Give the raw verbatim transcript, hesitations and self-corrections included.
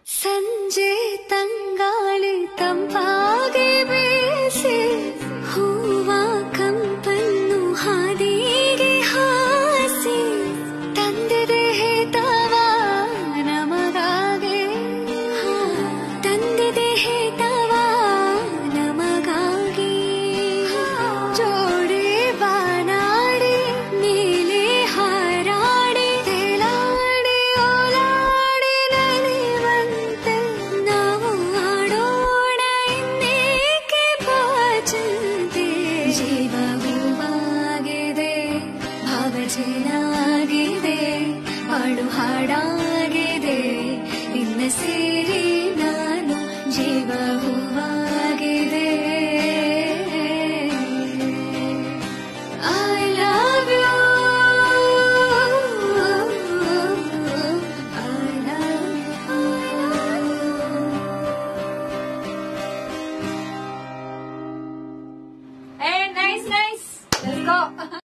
ಸಂಜೆ ತಂಗಾಳಿ ತಂಪಾಗಿ ಬೀಸಿ ಹೂವ ಕಂಪನ್ನು ಹಾದಿಗೆ ಹಾಸಿ ತಂದಿದೆ ಹೇತವ ನಮಗಾಗಿ ತಂದಿದೆ ಹೇತವ ನಮಗಾಗಿ ಜೋಡಿ ಬಾನಾಡಿ ನೀಲಿ ಹಾರಾಡಿ ತೇಲಾಡಿ ಓಲಾಡಿ ನಲಿವಂತೆ ನಾವು ಆಡೋಣ ಇನ್ನೇಕೆ ಬಾಚಂತೆ ಜೀವ ಹೂವಾಗಿದೆ ಭಾವ ಚೆನ್ನಾಗಿದೆ ಹಾಡು ಹಾಡಾಗಿದೆ ನಿನ್ನ ಸೇರಿ ನಾನು ಜೀವ ಹೂವಾಗಿದೆ I love you I love you Hey, nice, nice. Let's go.